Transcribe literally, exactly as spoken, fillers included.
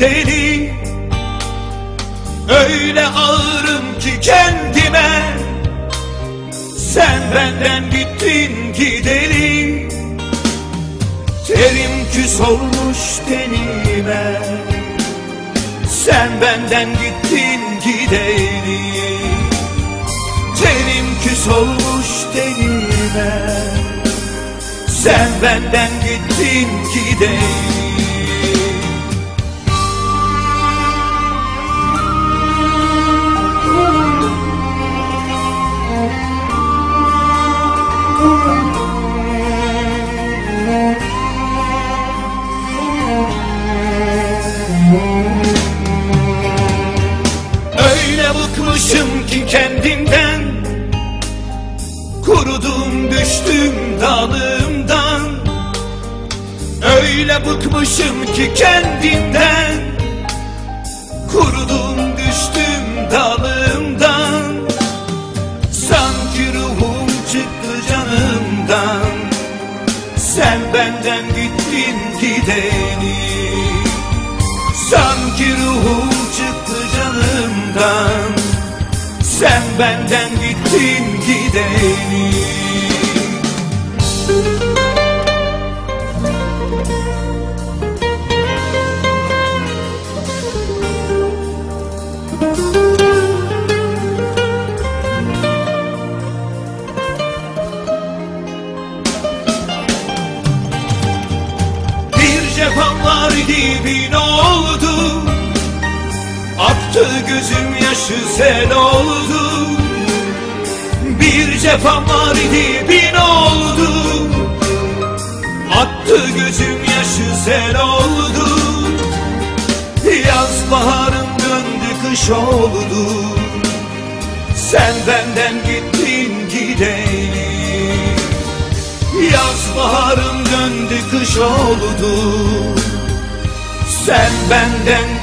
gideli. Öyle ağırım ki kendime, sen benden gittin gideli. Terim küs olmuş tenime, sen benden gittin gideli. Terim küs olmuş tenime, sen benden gittin gideli. Öyle bıkmışım ki kendimden, kurudum düştüm dalımdan. Öyle bıkmışım ki kendimden, kurudum düştüm dalımdan. Sanki ruhum çıktı canımdan, sen benden gittin gideli. Sanki ruhum çıktı canımdan, sen benden gittin gideli. Bir cefamlar dibin oldu, aktı gözüm yaşı sel oldu. Bir cefam var dibin oldu, aktı gözüm yaşı sel oldu. Yaz baharım döndü kış oldu, sen benden gittin gideli. Yaz baharım döndü kış oldu, sen benden